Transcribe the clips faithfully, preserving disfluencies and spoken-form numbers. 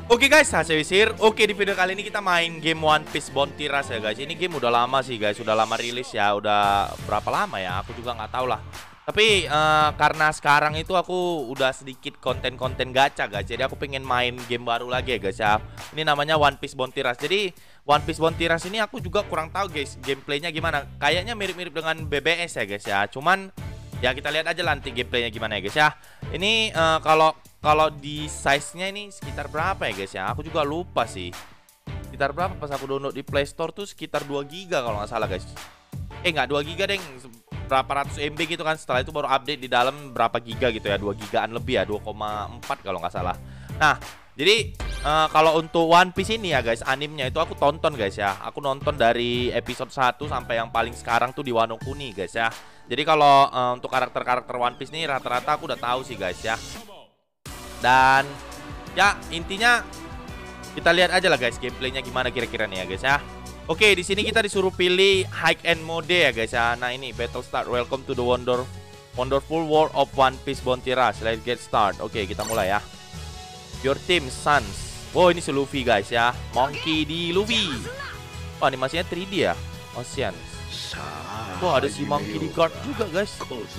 Oke guys, hasil wisir. Oke, di video kali ini kita main game One Piece Bounty Rush ya guys. Ini game udah lama sih guys, udah lama rilis ya. Udah berapa lama ya? Aku juga nggak tahu lah. Tapi uh, karena sekarang itu aku udah sedikit konten-konten gacha guys. Jadi aku pengen main game baru lagi ya guys ya. Ini namanya One Piece Bounty Rush. Jadi One Piece Bounty Rush ini aku juga kurang tahu guys gameplaynya gimana. Kayaknya mirip-mirip dengan B B S ya guys ya. Cuman ya kita lihat aja nanti gameplaynya gimana ya guys ya. Ini uh, kalau kalau di size-nya ini sekitar berapa ya guys ya? Aku juga lupa sih. Sekitar berapa pas aku download di Play Store tuh sekitar dua giga kalau nggak salah guys. Eh nggak dua giga deng, berapa ratus M B gitu kan. Setelah itu baru update di dalam berapa giga gitu ya, dua gigaan lebih ya, dua koma empat kalau nggak salah. Nah, jadi uh, kalau untuk One Piece ini ya guys, animenya itu aku tonton guys ya. Aku nonton dari episode satu sampai yang paling sekarang tuh di Wano Kuni guys ya. Jadi kalau uh, untuk karakter-karakter One Piece nih rata-rata aku udah tahu sih guys ya. Dan ya intinya kita lihat aja lah guys gameplaynya gimana kira-kira nih ya guys ya. Oke, di sini kita disuruh pilih high end mode ya guys ya. Nah ini battle start, welcome to the wonder wonderful world of One Piece Bounty Rush. Let's get start. Oke, kita mulai ya. Your team Sans. Wow, ini si Luffy guys ya. Monkey di Luffy. Oh, animasinya tiga D ya. Ocean. Wah, ada si Monkey di guard juga guys.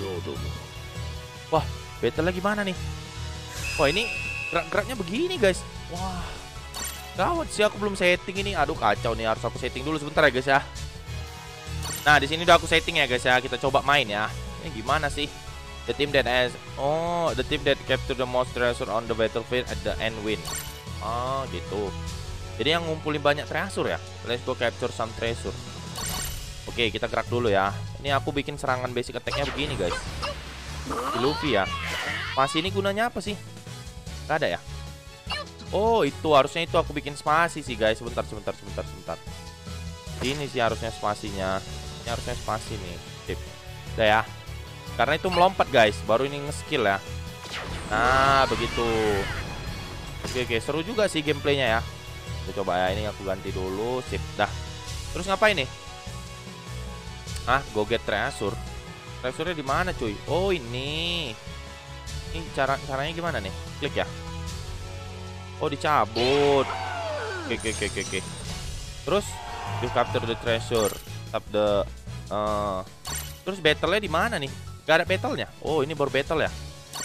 Wah, battle-nya gimana nih? Wah, ini gerak-geraknya begini guys. Wah, gawat sih, aku belum setting ini. Aduh kacau nih, harus aku setting dulu sebentar ya guys ya. Nah di sini udah aku setting ya guys ya. Kita coba main ya. Ini gimana sih? The team that has oh the team that capture the most treasure on the battlefield at the end win. Oh gitu. Jadi yang ngumpulin banyak treasure ya. Let's go capture some treasure. Oke, kita gerak dulu ya. Ini aku bikin serangan basic attack-nya begini guys. Di Luffy ya. Spasi ini gunanya apa sih? Gak ada ya? Oh itu harusnya itu aku bikin spasi sih guys. Sebentar sebentar sebentar sebentar. Ini sih harusnya spasinya. Ini harusnya spasi nih. Sip. Udah ya. Karena itu melompat guys. Baru ini nge-skill ya. Nah begitu. Oke oke, seru juga sih gameplaynya ya. Kita coba ya. Ini aku ganti dulu. Sip. Dah. Terus ngapain nih? Ah, go get treasure. Treasure-nya di mana cuy? Oh ini. Ini cara caranya gimana nih? Klik ya. Oh dicabut. Oke oke oke oke. Terus you capture the treasure. Tap the uh, terus battle-nya di mana nih? Gak ada battle-nya. Oh ini baru battle ya.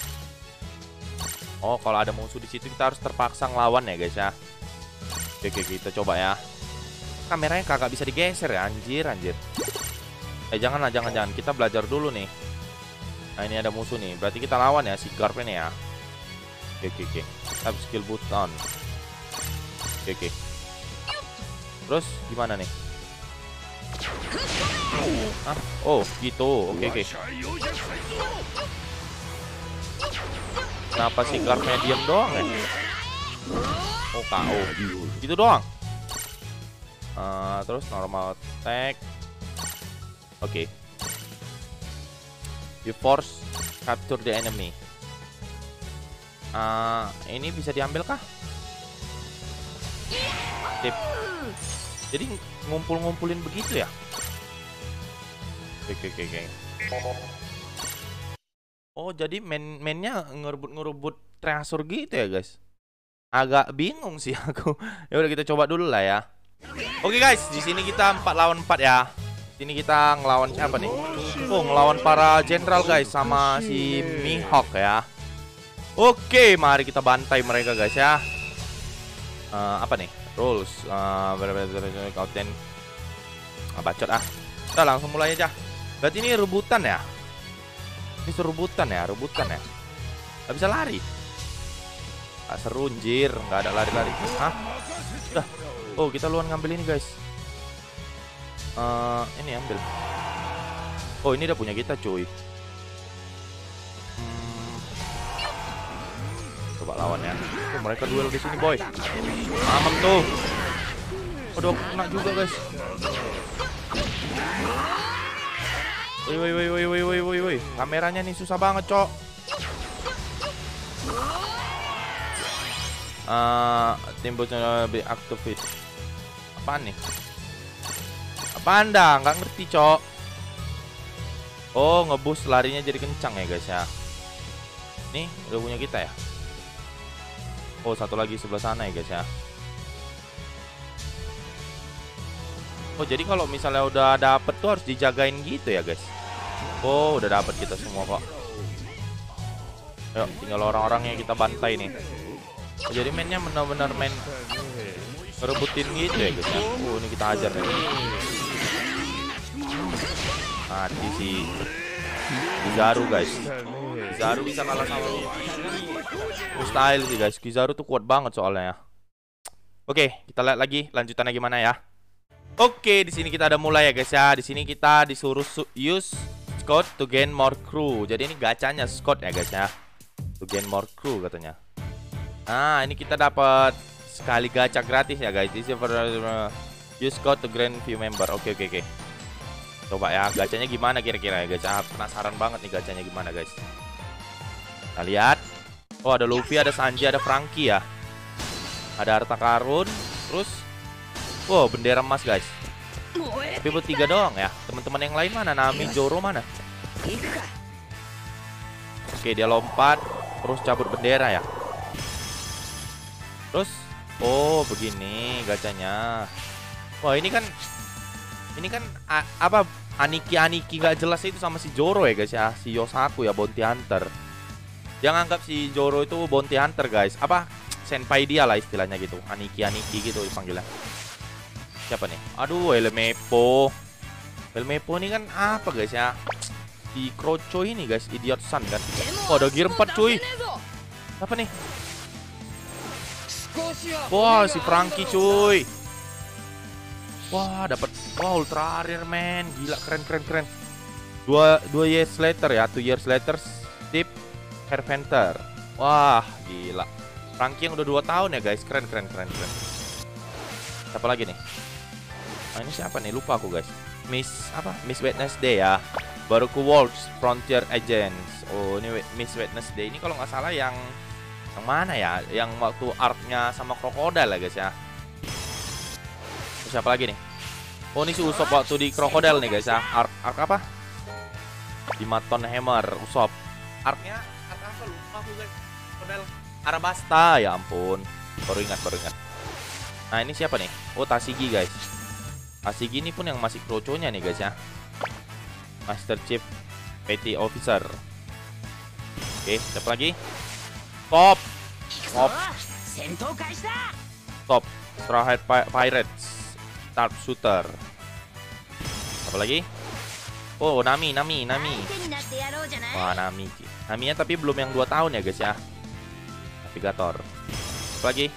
Oh kalau ada musuh di situ kita harus terpaksa ngelawan ya guys ya. Oke oke kita coba ya. Kameranya kagak bisa digeser ya, anjir anjir. Eh janganlah jangan jangan kita belajar dulu nih. Nah ini ada musuh nih, berarti kita lawan ya si Garp ini ya. Oke oke oke. Tap skill boost on. Oke oke. Terus gimana nih? Ah, oh gitu. Oke oke. Kenapa si Garpnya diam doang ya? Oh K O. Gitu doang. Uh, terus normal attack. Oke. Okay. You force capture the enemy. Uh, ini bisa diambil kah? Tip. Jadi ngumpul-ngumpulin begitu ya? Oke oke oke. Oh jadi main mainnya ngerebut-ngerebut treasure gitu ya guys? Agak bingung sih aku. Ya udah kita coba dulu lah ya. Oke guys, di sini kita empat lawan empat ya. Sini kita ngelawan siapa nih? Oh, ngelawan para jenderal guys sama si Mihawk ya. Oke, mari kita bantai mereka guys ya. Uh, apa nih? Rules. Uh, Kauten. Ah, bacot ah. Kita langsung mulai aja. Berarti ini rebutan ya? Ini rebutan ya, rebutan ya. Gak bisa lari. Gak seru anjir, gak ada lari-lari. Hah? Udah. Oh, kita luan ngambil ini guys. Uh, ini ambil. Oh ini udah punya kita cuy. Hmm. Coba lawan ya. Oh, mereka duel di sini boy. Aman tuh. Udah kena juga guys. Woi woi woi woi woi woi woi woi. Kameranya nih susah banget cok. Uh, timbulnya lebih activate. Apaan nih? Apaan dah? Nggak ngerti cok. Oh ngeboost larinya jadi kencang ya guys ya. Nih udah punya kita ya. Oh, satu lagi sebelah sana ya guys ya. Oh, jadi kalau misalnya udah dapet tuh harus dijagain gitu ya guys. Oh, udah dapet kita semua kok. Ayo, tinggal orang-orangnya kita bantai nih. Oh, jadi mainnya benar-benar main merebutin gitu ya guys ya. Oh, ini kita ajar nih. Mati si Kizaru guys. Kizaru bisa kalah sama dia. Mustahil sih guys. Kizaru tuh kuat banget soalnya ya. Oke, kita lihat lagi lanjutannya gimana ya. Oke, di sini kita ada mulai ya guys ya. Di sini kita disuruh use Scott to gain more crew. Jadi ini gacanya Scott ya guys ya. To gain more crew katanya. Nah, ini kita dapat sekali gacha gratis ya guys. This is for uh, use Scott to gain few member. Oke, oke, oke. Coba ya gacanya gimana kira-kira ya guys. Ah, penasaran banget nih gacanya gimana guys. Kita lihat. Oh, ada Luffy, ada Sanji, ada Franky ya. Ada harta karun, terus wow, bendera emas guys. Tapi buat tiga doang ya. Teman-teman yang lain mana? Nami, Zoro mana? Oke, dia lompat terus cabut bendera ya. Terus oh, begini gacanya. Wah, ini kan ini kan a, apa Aniki-Aniki gak jelas itu sama si Zoro ya guys ya. Si Yosaku ya, bounty hunter. Jangan anggap si Zoro itu bounty hunter guys. Apa? Senpai dia lah istilahnya gitu. Aniki-Aniki gitu dipanggilnya. Siapa nih? Aduh, Elmepo. Elmepo ini kan apa guys ya? Di Kroco ini guys, idiot Sun kan. Oh, ada gear empat cuy. Apa nih? Wah, si Franky cuy. Wah, dapat wah ultra rare man. Gila, keren keren keren. Dua dua years later ya, two years later Steve Carpenter. Wah, gila. Franky yang udah dua tahun ya guys. Keren keren keren keren. Siapa lagi nih? Nah, ini siapa nih? Lupa aku guys. Miss apa? Miss Wednesday ya. Baruku Wolves Frontier Agents. Oh, ini Miss Wednesday. Ini kalau nggak salah yang yang mana ya? Yang waktu arc-nya sama krokodil ya guys ya. Terus siapa lagi nih? Oh, ini si Usopp waktu di krokodil nih guys ya. Arc, arc apa? Di Maton Hammer Usopp. Arc-nya arc apa? Lupa aku guys. Krokodil Arabasta. Ya ampun. Baru ingat, baru ingat. Nah, ini siapa nih? Oh, Tashigi guys. Tashigi ini pun yang masih kroconya nih guys ya. Master Chief Petty Officer. Oke, siapa lagi? Top. Top. Top. Strawhead Pirates. Sharp Shooter. Apa lagi? Oh, Nami, Nami, Nami. Wah, Nami. Naminya tapi belum yang dua tahun ya guys ya. Navigator. Apa lagi?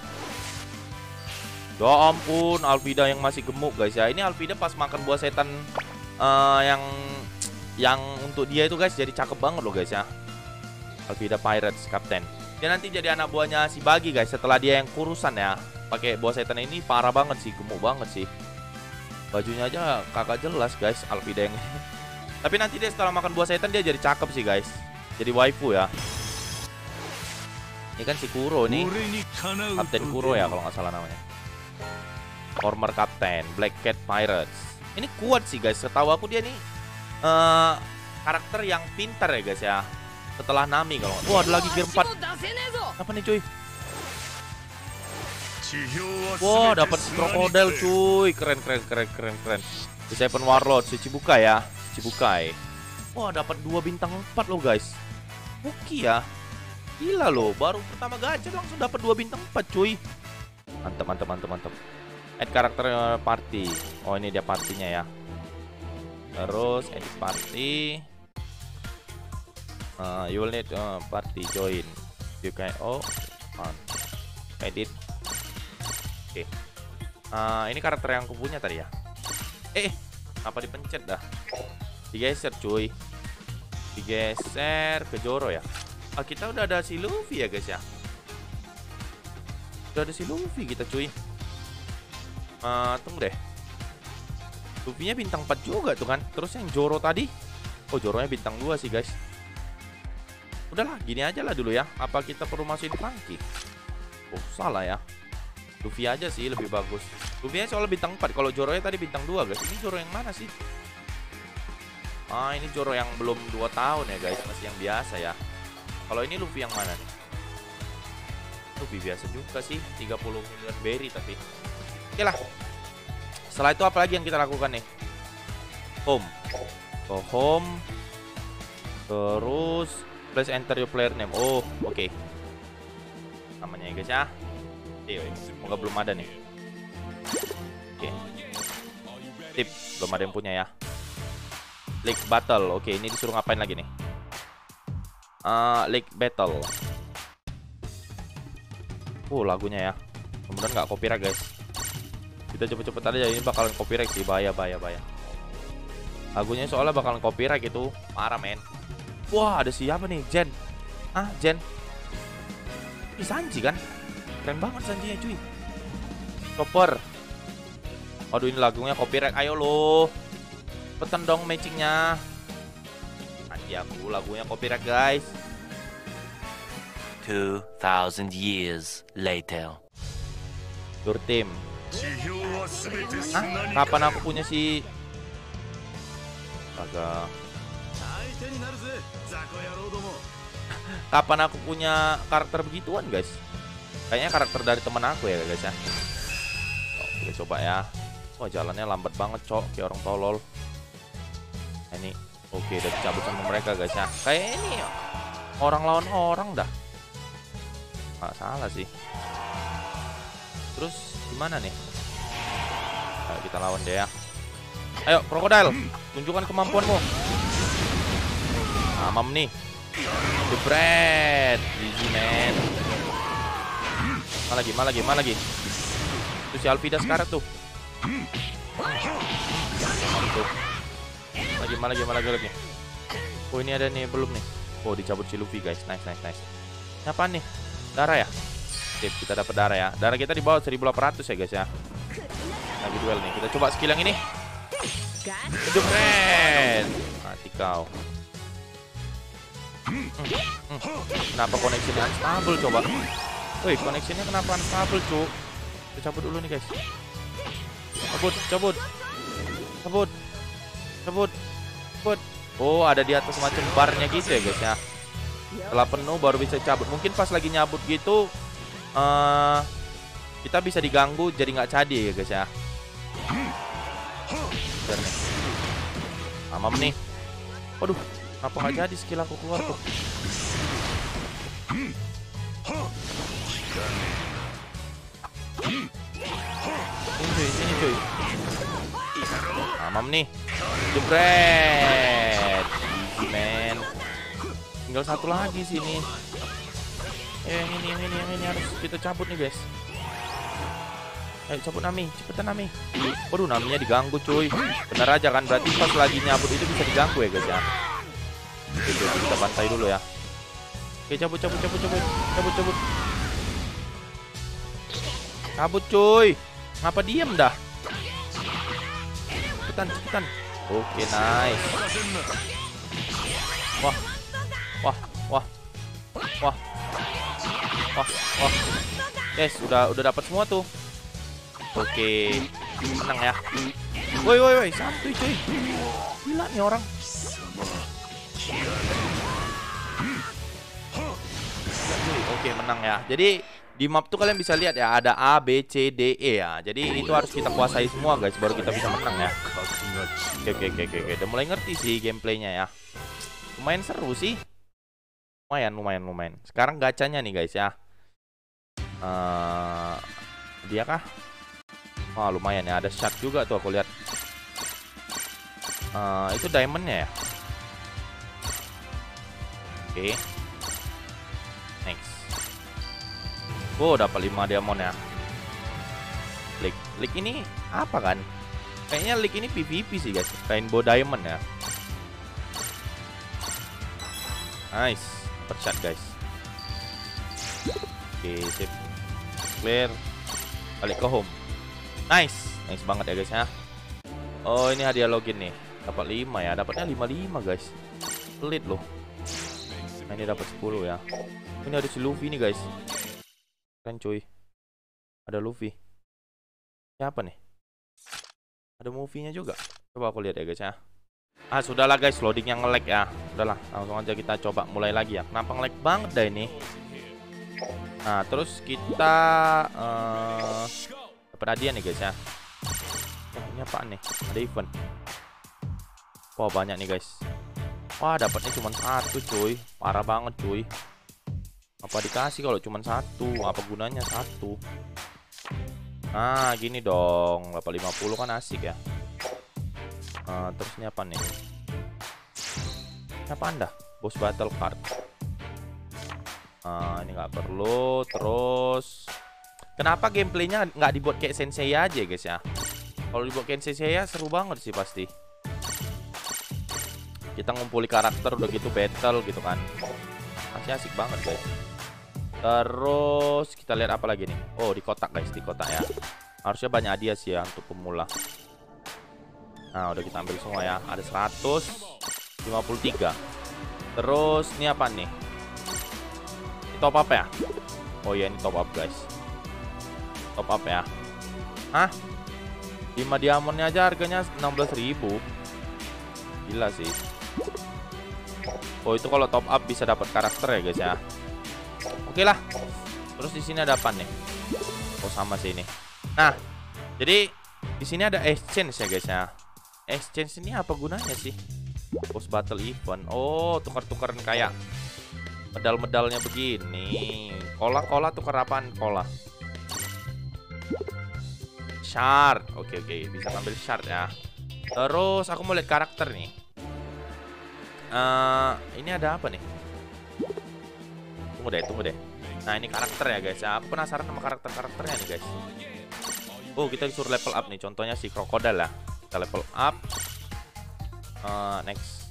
Ya ampun, Alvida yang masih gemuk guys ya. Ini Alvida pas makan buah setan uh, yang yang untuk dia itu guys, jadi cakep banget loh guys ya. Alvida Pirates Captain. Dia nanti jadi anak buahnya si Bagi guys setelah dia yang kurusan ya. Pakai buah setan ini parah banget sih, gemuk banget sih. Bajunya aja kakak jelas guys, Alvida yang tapi nanti dia setelah makan buah setan dia jadi cakep sih guys. Jadi waifu ya. Ini kan si Kuro nih. Kapten Kuro ya kalau nggak salah namanya. Former Captain Black Cat Pirates. Ini kuat sih guys. Setahu aku dia nih uh, karakter yang pintar ya guys ya. Setelah Nami kalau nggak. Wah, ada lagi gear empat. Apa nih cuy? Wah, dapat krokodil cuy. Keren keren keren keren keren. The Seven Warlord si Chibukai ya. Chibukai. Wah, dapat dua bintang empat loh guys. Buki ya. Gila loh, baru pertama gacha langsung dapat dua bintang empat cuy. Mantap mantap mantap mantap. Add karakter party. Oh, ini dia partinya ya. Terus edit party. Uh, you will need uh, party join. You can oh on. Edit. Oke. Okay. Uh, ini karakter yang aku punya tadi ya. Eh, apa dipencet dah? Digeser cuy. Digeser ke Zoro ya. Ah, kita udah ada si Luffy ya guys ya. Udah ada si Luffy kita cuy. Uh, tunggu deh. Luffy-nya bintang empat juga tuh kan. Terus yang Zoro tadi, oh Zoro-nya bintang dua sih guys. Udahlah, gini aja lah dulu ya. Apa kita perlu masukin Franky? Oh, salah ya. Luffy aja sih lebih bagus. Luffy-nya soalnya bintang empat. Kalau Zoro-nya tadi bintang dua guys. Ini Zoro yang mana sih? Ah, ini Zoro yang belum dua tahun ya guys. Masih yang biasa ya. Kalau ini Luffy yang mana nih? Luffy biasa juga sih, tiga puluh miliar berry tapi. Oke lah. Setelah itu apa lagi yang kita lakukan nih? Home. Ke home. Terus please enter your player name. Oh, oke. Okay. Namanya ya guys ya. Oke, semoga belum ada nih. Oke. Okay. Tip, belum ada yang punya ya. League Battle. Oke, okay, ini disuruh ngapain lagi nih? Uh, League Battle. Oh, lagunya ya. Kemudian nggak copyright guys. Kita cepet-cepet aja, ini bakalan copyright sih, bahaya bahaya bahaya. Lagunya soalnya bakalan copyright itu, parah men. Wah, ada siapa nih? Jen. Ah, Jen. Ini Sanji kan? Keren banget Sanjinya cuy. Chopper. Aduh, ini lagunya copyright, ayo lo. Cepetan dong matchingnya. Nanti aku lagunya copyright guys. two thousand years later. Your team. Hah? Kapan aku punya si Astaga. Kapan aku punya karakter begituan guys? Kayaknya karakter dari temen aku ya guys ya. Oh, kita coba ya. Wah, jalannya lambat banget cok, kayak orang tolol. Ini oke, udah dicabut sama mereka guys ya. Kayak ini orang lawan orang dah. Nggak salah sih. Terus gimana nih? Ayo kita lawan dia ya. Ayo Crocodile, tunjukkan kemampuanmu. Amam nih. The bread. Easy man. Mana lagi, mana lagi, mana lagi. Itu si Alvida sekarang tuh. Tuh. Lagi, mana lagi, mana lagi lagi. Oh, ini ada nih, belum nih. Oh, dicabut si Luffy guys. Nice, nice, nice. Ini apaan nih? Darah ya? Sip, kita dapat darah ya. Darah kita di bawah seribu delapan ratus ya guys ya. Lagi duel nih. Kita coba skill yang ini. Hidup keren. Mati kau. Hmm, hmm. Kenapa koneksinya unstable coba? Woi, koneksinya kenapa unstable cu? Kita cabut dulu nih guys. Cabut, cabut. Cabut. Cabut. Cabut. Oh, ada di atas macam barnya gitu ya guys ya. Setelah penuh baru bisa cabut. Mungkin pas lagi nyabut gitu uh, kita bisa diganggu jadi nggak cadi ya guys ya. Biar nih. Amam nih. Waduh, kenapa nggak jadi skill aku keluar tuh? Sini cuy, sini cuy. Amam nih. Jebret. Easy man. Tinggal satu lagi sini. Eh, yang ini, yang ini, yang ini harus kita cabut nih guys. Ayo cabut Nami, cepetan Nami. Waduh, Naminya diganggu cuy. Bener aja kan, berarti pas lagi nyabut itu bisa diganggu ya guys ya. Oke, kita bantai dulu ya. Oke, cabut, cabut, cabut, cabut, cabut, cabut. Cabut cuy. Ngapa diem dah? Cepetan, cepetan. Oke, nice. Wah. Wah, wah. Wah. Wah, wah. Guys, udah udah dapat semua tuh. Oke. Menang ya. Woi, woi, woi, santuy cuy. Gila nih orang. Oke, menang ya. Jadi di map tuh kalian bisa lihat ya, ada A, B, C, D, E ya. Jadi itu harus kita kuasai semua guys, baru kita bisa menang ya. Oke, oke, oke, oke. Udah mulai ngerti sih gameplaynya ya. Lumayan seru sih. Lumayan, lumayan, lumayan. Sekarang gacanya nih guys ya. Uh, dia kah? Wah, lumayan ya. Ada shot juga tuh aku lihat. Uh, itu diamondnya ya. Oke. Okay. Next. Oh, dapat lima diamond ya. League, League ini apa kan? Kayaknya League ini P V P sih guys. Rainbow Diamond ya. Nice. Perchat guys. Oke, sip. Clear. Balik ke home. Nice. Nice banget ya guys ya. Oh, ini hadiah login nih. Dapat lima ya. Dapatnya lima puluh lima guys. Pelit loh. Nah, ini dapat sepuluh ya. Ini ada si Luffy nih guys. Keren cuy. Ada Luffy. Siapa nih? Ada movie-nya juga. Coba aku lihat ya guys ya. Ah, sudahlah guys, loading yang nge-lag ya. Udahlah, langsung aja kita coba mulai lagi ya. Kenapa nge-lag banget dah ini? Nah, terus kita uh, dapat hadiah nih guys ya. Oh, ini apaan nih? Ada event. Wah, banyak nih guys. Wah, dapatnya cuma satu cuy. Parah banget cuy. Apa dikasih kalau cuma satu? Apa gunanya satu? Nah, gini dong. delapan lima puluh kan asik ya. Uh, terus ini apa nih? Ini apaan dah? Boss battle card. Uh, ini nggak perlu. Terus kenapa gameplaynya nggak dibuat kayak Sensei aja guys ya? Kalau dibuat kayak Sensei ya seru banget sih pasti. Kita ngumpuli karakter udah gitu battle gitu kan. Masih asik banget guys. Terus kita lihat apa lagi nih? Oh, di kotak guys, di kotak ya. Harusnya banyak hadiah sih ya untuk pemula. Nah, udah kita ambil semua ya. Ada seratus lima puluh tiga. Terus ini apa nih? Ini top up ya? Oh ya, ini top up guys. Top up ya. Hah? lima diamondnya aja harganya enam belas ribu. Gila sih. Oh, itu kalau top up bisa dapat karakter ya guys ya. Oke lah. Terus di sini ada apa nih? Oh, sama sih ini. Nah, jadi di sini ada exchange ya guys ya. Exchange ini apa gunanya sih? Boss battle event. Oh, tukar-tukaran kayak medal-medalnya begini. Kola-kola tukar apaan? Kola. Shard. Oke oke, bisa ngambil shard ya. Terus aku mau lihat karakter nih. Uh, ini ada apa nih? Tunggu deh, tunggu deh. Nah, ini karakter ya guys ya. Aku penasaran sama karakter-karakternya nih guys. Oh, kita disuruh level up nih. Contohnya si krokodil ya. Kita level up. Uh, next.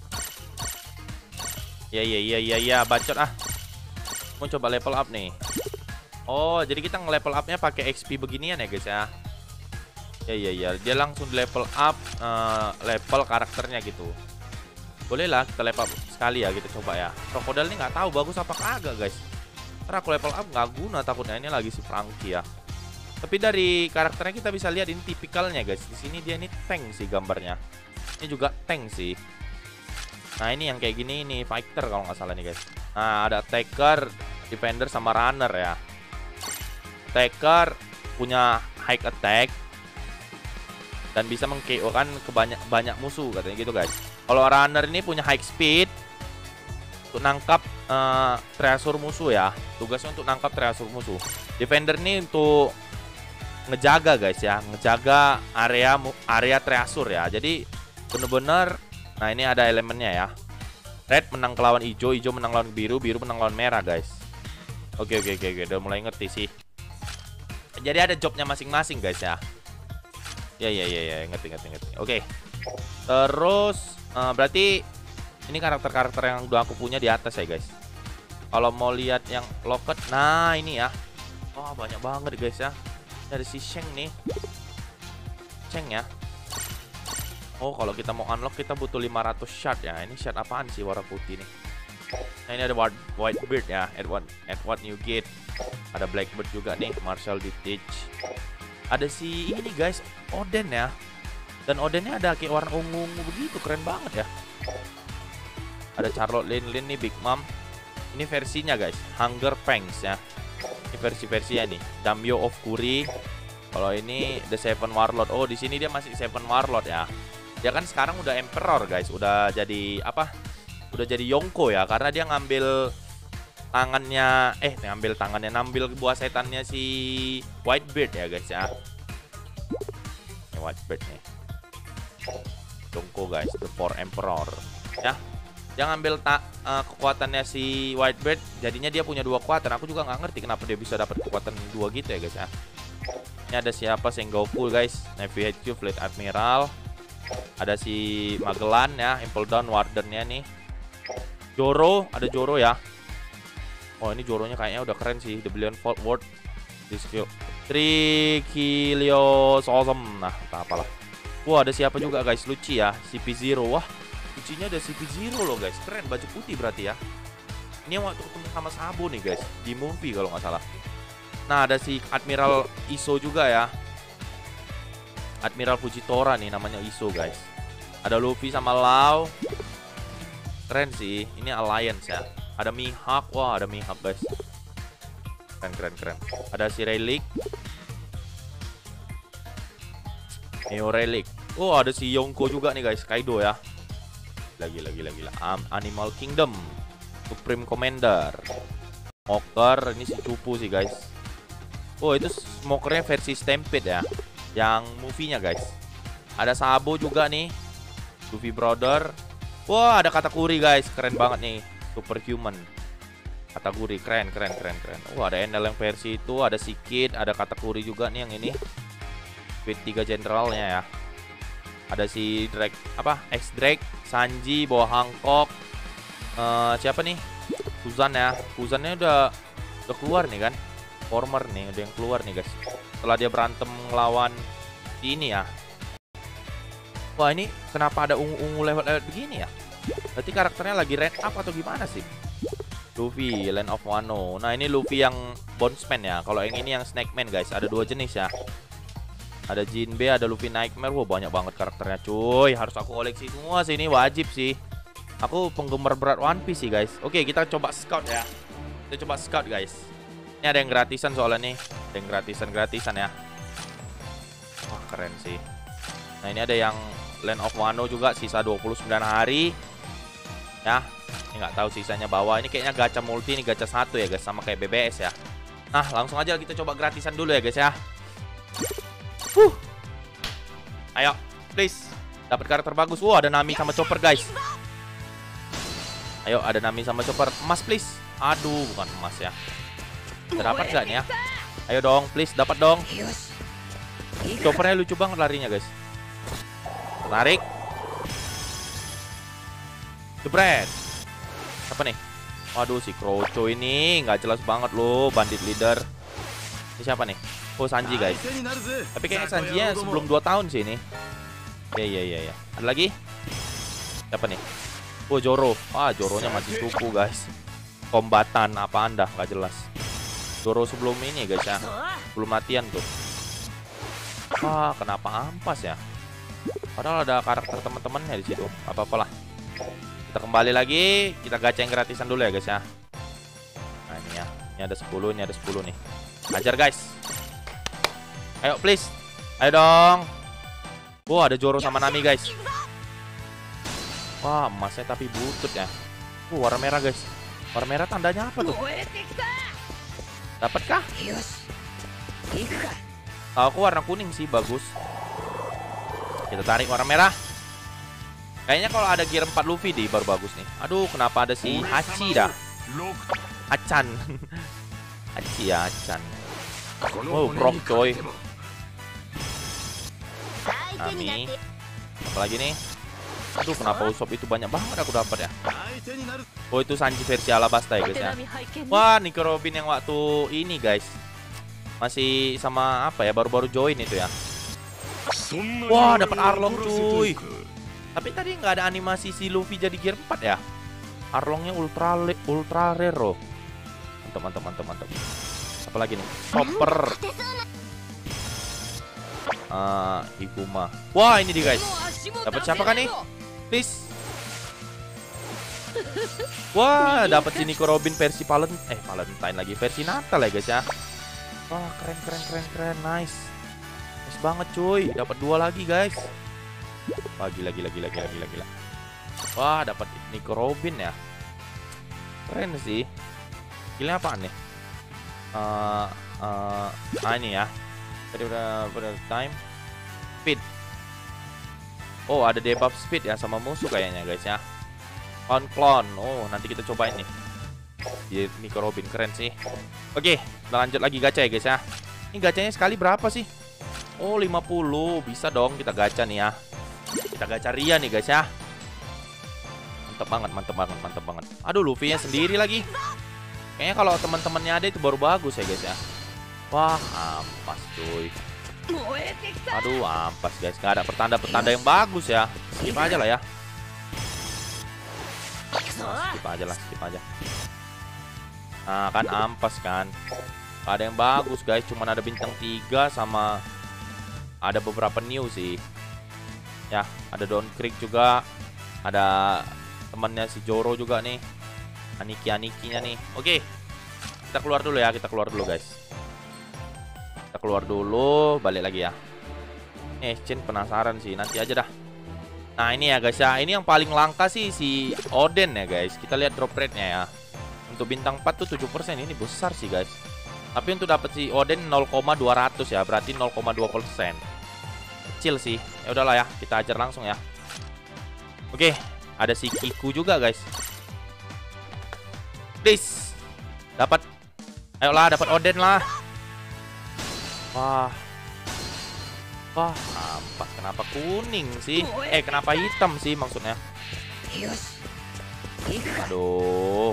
Ya ya ya ya ya, bacot ah. Mau coba level up nih. Oh, jadi kita nge-level up-nya pakai X P beginian ya guys ya. Ya ya ya, dia langsung level up uh, level karakternya gitu. Boleh lah kita level up sekali ya, kita coba ya. Krokodil ini nggak tahu bagus apa kagak guys. Karena aku level up nggak guna, takutnya ini lagi si Franky ya. Tapi dari karakternya kita bisa lihat ini tipikalnya guys. Di sini dia ini tank sih gambarnya. Ini juga tank sih. Nah, ini yang kayak gini ini fighter kalau nggak salah nih guys. Nah, ada attacker, defender sama runner ya. Attacker punya high attack dan bisa meng-K O kan ke banyak banyak musuh katanya gitu guys. Kalau runner ini punya high speed untuk nangkap uh, treasure musuh ya. Tugasnya untuk nangkap treasure musuh. Defender ini untuk ngejaga guys ya, ngejaga area area treasure ya. Jadi bener-bener, nah ini ada elemennya ya. Red menang ke lawan hijau, hijau menang lawan biru, biru menang lawan merah guys. Oke oke oke, oke. Udah mulai ngerti sih. Jadi ada jobnya masing-masing guys ya. Ya ya ya ya, ngerti ngerti ngerti. Oke. Terus uh, berarti ini karakter-karakter yang udah aku punya di atas ya guys. Kalau mau lihat yang locket, nah ini ya. Wah, banyak banget guys ya. Ini ada si Sheng nih. Sheng ya. Oh, kalau kita mau unlock kita butuh lima ratus shard ya. Ini shard apaan sih warna putih nih? Nah, ini ada white beard ya. Add what, add what new gate. Ada blackbird juga nih. Martial Ditich. Ada si ini guys, Oden ya. Dan Odennya ada kayak warna ungu-ungu begitu, keren banget ya. Ada Charlotte Lin Lin nih, Big Mom. Ini versinya guys, Hunger Pangs ya. Ini versi-versinya nih. Damyo of Kuri. Kalau ini The Seven Warlord. Oh, di sini dia masih Seven Warlord ya. Dia kan sekarang udah Emperor guys, udah jadi apa? Udah jadi Yonko ya, karena dia ngambil tangannya, eh ngambil tangannya, ngambil buah setannya si Whitebeard ya guys ya. Ini Whitebeard nih. Yonko guys, the Four Emperor ya. Dia ngambil tak uh, kekuatannya si Whitebeard, jadinya dia punya dua kekuatan. Aku juga nggak ngerti kenapa dia bisa dapat kekuatan dua gitu ya guys ya. Ini ada siapa? Sengoku guys, Navy H Q, Fleet Admiral. Ada si Magellan ya, Impel Down Wardennya nih. Joro, ada Joro ya. Oh, ini Joronya kayaknya udah keren sih. The Billion Volt Ward. Trikilio Awesome. Nah, tak apalah. Wah, ada siapa juga guys? Lucci ya, C P zero. Wah, Luccinya ada C P zero loh guys. Keren, baju putih berarti ya. Ini yang waktu ketemu sama Sabo nih guys, di movie kalau nggak salah. Nah, ada si Admiral Iso juga ya. Admiral Fujitora nih namanya Iso guys. Ada Luffy sama Lau. Keren sih. Ini Alliance ya. Ada Mihawk. Wah, ada Mihawk guys. Keren, keren, keren. Ada si Relic. Neo Relic. Oh, ada si Yonko juga nih guys. Kaido ya. Lagi, lagi, lagi lah. Um, Animal Kingdom. Supreme Commander. Smoker. Ini si Cupu sih guys. Oh, itu Smokernya versi Stampede ya. Yang movie-nya guys. Ada Sabo juga nih. Luffy Brother. Wah, ada Katakuri guys. Keren banget nih. Superhuman. Katakuri keren, keren, keren, keren. Wah, ada Enel yang versi itu. Ada si Kid. Ada Katakuri juga nih yang ini. Speed tiga generalnya ya. Ada si Drake, apa? X Drake, Sanji, bawa Hancock. Uh, siapa nih? Kuzan ya. Kuzannya udah udah keluar nih kan? Former nih, udah yang keluar nih guys. Setelah dia berantem ngelawan ini ya. Wah, ini kenapa ada ungu-ungu level-level begini ya? Berarti karakternya lagi rank up atau gimana sih? Luffy, Land of Wano. Nah, ini Luffy yang Bonesman ya. Kalau yang ini yang Snake Man guys. Ada dua jenis ya. Ada Jinbe, ada Luffy Nightmare. Wah, banyak banget karakternya cuy. Harus aku koleksi semua sih, ini wajib sih. Aku penggemar berat One Piece sih guys. Oke, kita coba scout ya. Kita coba scout guys. Ini ada yang gratisan soalnya nih. Ada yang gratisan-gratisan ya. Wah, keren sih. Nah, ini ada yang Land of Wano juga. Sisa dua puluh sembilan hari. Ya, ini nggak tahu sisanya bawah. Ini kayaknya gacha multi, ini gacha satu ya guys. Sama kayak B B S ya. Nah, langsung aja kita coba gratisan dulu ya guys ya. Huh. Ayo, please. Dapat karakter bagus. Wow, ada Nami sama Chopper, guys. Ayo, ada Nami sama Chopper. Emas, please. Aduh, bukan emas ya. Bisa dapat gak nih ya? Ayo dong, please. Dapat dong. Choppernya lucu banget larinya, guys. Tarik. Jebret. Apa nih? Waduh, si Kroco ini nggak jelas banget loh. Bandit leader. Ini siapa nih? Oh, Sanji guys. Tapi kayaknya Sanjinya sebelum dua tahun sih ini. Ya ya ya ya. Ada lagi? Siapa nih? Oh, Zoro. Ah, Zoronya masih suku guys. Kombatan apa Anda? Nggak jelas. Zoro sebelum ini guys ya. Belum latihan tuh. Wah, kenapa ampas ya? Padahal ada karakter teman-temannya di situ. Apa-apalah. Kita kembali lagi. Kita gacha yang gratisan dulu ya guys ya. Nah, ini ya. Ini ada sepuluh, ini ada sepuluh nih. Ajar guys. Ayo please. Ayo dong. Wah, ada Zoro sama Nami guys. Wah, emasnya tapi butut ya. Uh, warna merah guys. Warna merah tandanya apa tuh? Dapatkah? Tahu aku warna kuning sih, bagus. Kita tarik warna merah. Kayaknya kalau ada gear empat Luffy di baru bagus nih. Aduh, kenapa ada si Hachi dah? Achan. Hachi ya, Achan. Oh, Brock coy. Nami. Apalagi nih? Aduh, kenapa Usopp itu banyak banget aku dapat ya? Oh, itu Sanji versi Alabasta ya guys ya. Wah, Nico Robin yang waktu ini guys. Masih sama apa ya? Baru-baru join itu ya. Wah, dapat Arlong cuy. Tapi tadi nggak ada animasi si Luffy jadi gear empat ya. Arlongnya ultra ultra rare loh. Mantap, mantap, mantap, mantap. Apalagi nih? Chopper. Uh, Ikuma. Wah, ini dia guys. Dapat siapa kan nih? Please. Wah, dapat si Nico Robin versi Valentine. Eh, Valentine lagi versi Natal ya guys ya. Wah, keren keren keren keren. Nice. Nice banget cuy. Dapat dua lagi guys. Wah, gila gila gila gila gila gila. Wah, dapat Nico Robin ya. Keren sih. Gila apaan nih? Uh, uh, ah ini ya. Tadi udah pada time speed. Oh, ada debuff speed ya sama musuh kayaknya guys ya. On clone. Oh, nanti kita cobain nih. Di Nico Robin keren sih. Oke, kita lanjut lagi gacha ya guys ya. Ini gacanya sekali berapa sih? Oh, lima puluh. Bisa dong kita gacha nih ya. Kita gacha Ria nih guys ya. Mantap banget, mantap banget, mantap banget. Aduh, Luffy-nya sendiri lagi. Kayaknya kalau teman-temannya ada itu baru bagus ya guys ya. Wah, ampas cuy. Aduh, ampas guys. Gak ada pertanda-pertanda yang bagus ya. Skip aja lah ya. Nah, skip aja lah, skip aja. Nah, kan ampas kan. Gak ada yang bagus guys. Cuman ada bintang tiga sama ada beberapa new sih. Ya, ada Don Creek juga. Ada temannya si Zoro juga nih. Aniki-anikinya nih. Oke. Kita keluar dulu ya, kita keluar dulu guys. Kita keluar dulu, balik lagi ya. Eh, Chen penasaran sih, nanti aja dah. Nah ini ya guys ya, ini yang paling langka sih si Oden ya guys. Kita lihat drop rate-nya ya. Untuk bintang empat tuh tujuh persen, ini besar sih guys. Tapi untuk dapat si Oden nol koma dua ratus ya, berarti nol koma dua persen. Kecil sih. Ya udahlah ya, kita ajar langsung ya. Oke, ada si Kiku juga guys. Please. Dapat. Ayolah, dapat Oden lah. Wah. Wah, ampas. Kenapa kuning sih? Eh, kenapa hitam sih maksudnya? Aduh.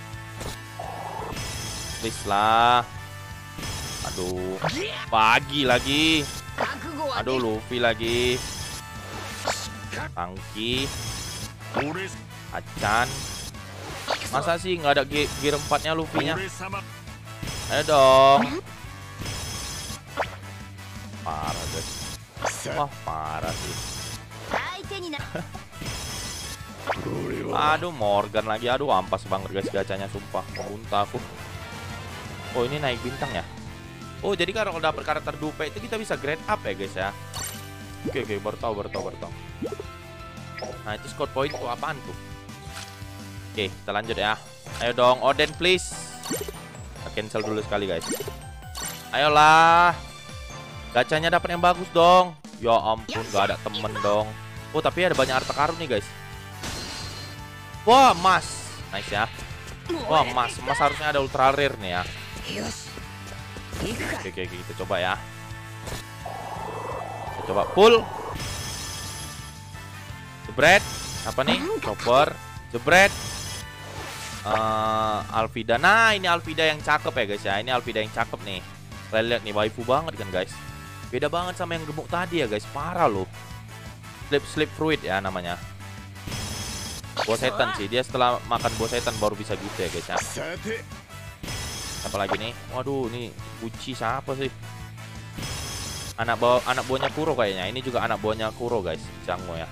Please lah. Aduh. Pagi lagi. Aduh, Luffy lagi. Tangki. Acan. Masa sih nggak ada gear empat-nya Luffy-nya? Ayo dong. Parah guys. Wah, parah sih. Aduh, Morgan lagi. Aduh, ampas banget guys gacanya, sumpah. Muntah aku. Oh, ini naik bintang ya? Oh, jadi kalau dapat karakter dupe itu kita bisa grade up ya guys ya. Oke, oke, baru tahu, baru tahu, baru tahu. Nah, itu score point tuh apaan tuh? Oke, kita lanjut ya. Ayo dong, Oden please. Kita cancel dulu sekali guys. Ayolah. Gacanya dapat yang bagus dong. Ya ampun, gak ada temen dong. Oh, tapi ada banyak harta karun nih guys. Wah, emas. Nice ya. Wah, emas. Emas harusnya ada ultra rare nih ya. Oke, oke, kita coba ya. Kita coba pull. Jebret. Apa nih? Chopper. Jebret. Uh, Alvida. Nah, ini Alvida yang cakep ya guys ya. Ini Alvida yang cakep nih. Kalian lihat nih, waifu banget kan guys. Beda banget sama yang gemuk tadi ya guys. Parah loh. Slip slip fruit ya namanya. Bosetan sih. Dia setelah makan bosetan baru bisa gitu ya guys ya. Apa lagi nih? Waduh, ini Uchi siapa sih? Anak bawa anak buahnya Kuro kayaknya. Ini juga anak buahnya Kuro guys. Jango ya.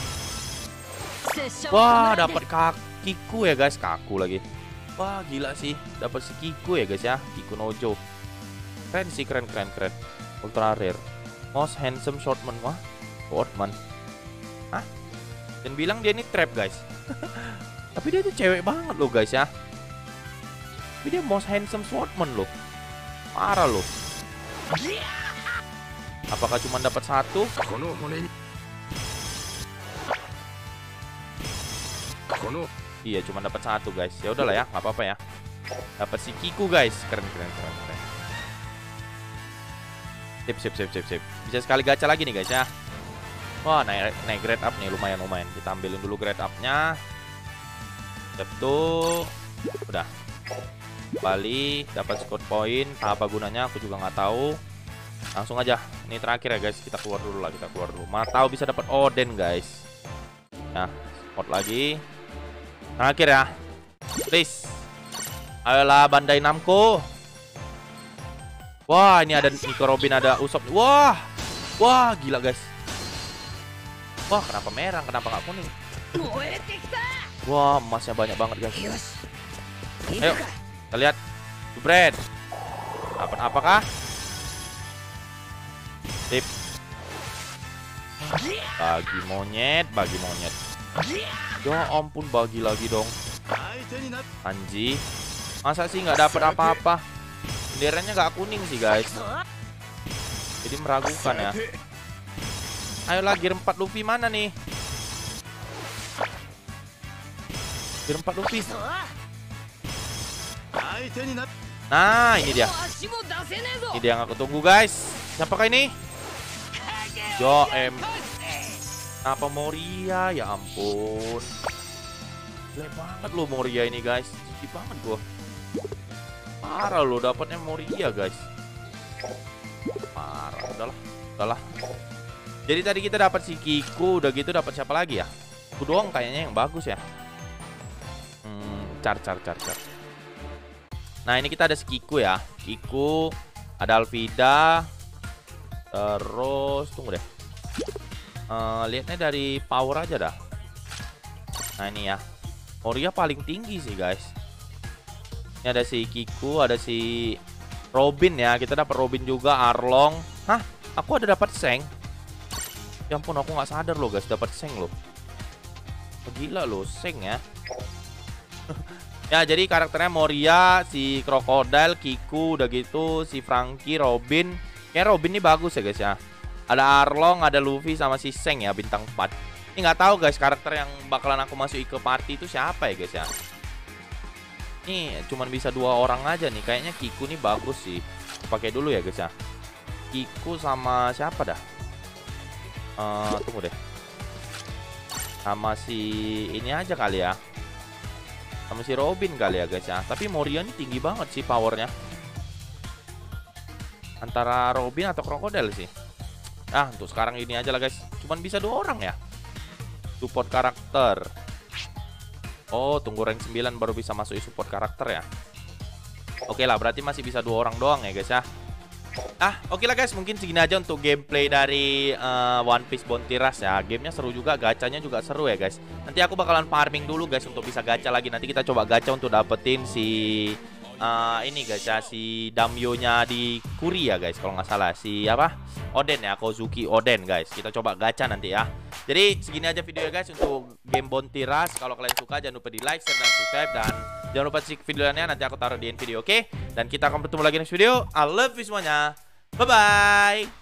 Wah, dapat Kiku ya guys. Kaku lagi. Wah, gila sih. Dapat si Kiku ya guys ya. Kiku Nojo. Keren sih, keren keren keren. Ultra rare. Most handsome shortman. Wah, shortman. Hah? Dan bilang dia ini trap guys. Tapi dia tuh cewek banget loh guys ya. Tapi dia most handsome swordman loh. Parah loh. Apakah cuma dapat satu? Iya, cuma dapat satu guys. Ya udahlah ya, nggak apa-apa ya. Dapat si Kiku guys. Keren keren keren keren. Sip sip sip sip sip. Bisa sekali gacha lagi nih guys ya. Wah, naik naik grade up nih, lumayan lumayan. Kita ambilin dulu grade up-nya. Tuh. Udah. Balik, dapat score point. Apa gunanya aku juga nggak tahu. Langsung aja. Ini terakhir ya guys. Kita keluar dulu lah, kita keluar dulu. Mana tahu bisa dapat Oden guys. Nah, spot lagi. Terakhir ya. Please. Ayolah Bandai Namco. Wah, ini ada Nico Robin, ada Usopp. Wah. Wah, gila guys. Wah, kenapa merah? Kenapa nggak kuning? Wah, emasnya banyak banget guys. Ayo, kita lihat. Jebret. Dapat apakah? Tip. Bagi monyet, bagi monyet. Ya ampun, bagi lagi dong. Anji. Masa sih nggak dapat apa-apa? Benderanya nggak kuning sih guys. Jadi meragukan ya. Ayolah, gear empat Luffy mana nih? Gear empat Luffy. Nah, ini dia. Ini dia yang aku tunggu guys. Siapakah ini? Yo em. Apa Moria? Ya ampun. Jelek banget loh Moria ini guys. Jijik banget gua. Parah loh dapatnya Moria guys. Parah. Udahlah. Udahlah. Jadi tadi kita dapat si Kiku, udah gitu dapat siapa lagi ya? Aku doang kayaknya yang bagus ya. Hmm, car car car car. Nah, ini kita ada si Kiku ya. Kiku, ada Alvida. Terus tunggu deh. Uh, lihatnya dari power aja dah. Nah, ini ya. Moria paling tinggi sih, guys. Ini ada si Kiku, ada si Robin ya. Kita dapat Robin juga, Arlong. Hah? Aku ada dapat Seng. Ya ampun, aku nggak sadar loh guys, dapat Seng loh. Oh, gila loh, Seng ya. Ya, jadi karakternya Moria, si Crocodile, Kiku, udah gitu si Franky, Robin. Kayak Robin ini bagus ya guys ya. Ada Arlong, ada Luffy sama si Seng ya, bintang empat. Ini nggak tahu guys, karakter yang bakalan aku masuki ke party itu siapa ya guys ya. Nih cuman bisa dua orang aja nih. Kayaknya Kiku nih bagus sih. Pakai dulu ya guys ya. Kiku sama siapa dah? Uh, tunggu deh. Sama si ini aja kali ya. Sama si Robin kali ya guys ya. Tapi Moria nih tinggi banget sih powernya. Antara Robin atau Crocodile sih. Ah, untuk sekarang ini aja lah guys. Cuman bisa dua orang ya. Support karakter. Oh, tunggu rank sembilan baru bisa masuk support karakter ya. Oke lah, berarti masih bisa dua orang doang ya guys ya. Ah, oke lah guys, mungkin segini aja untuk gameplay dari uh, One Piece Bounty Rush ya. Gamenya seru juga, gacanya juga seru ya guys. Nanti aku bakalan farming dulu guys untuk bisa gacha lagi. Nanti kita coba gacha untuk dapetin si uh, ini guys ya, si Damyo-nya di Kuri ya guys, kalau nggak salah. Si apa? Oden ya, Kozuki Oden guys. Kita coba gacha nanti ya. Jadi segini aja video ya guys untuk game Bounty Rush. Kalau kalian suka jangan lupa di like, share, dan subscribe. Dan jangan lupa cek videonya, nanti aku taruh di end video, oke? Dan kita akan bertemu lagi next video. I love you semuanya. Bye-bye.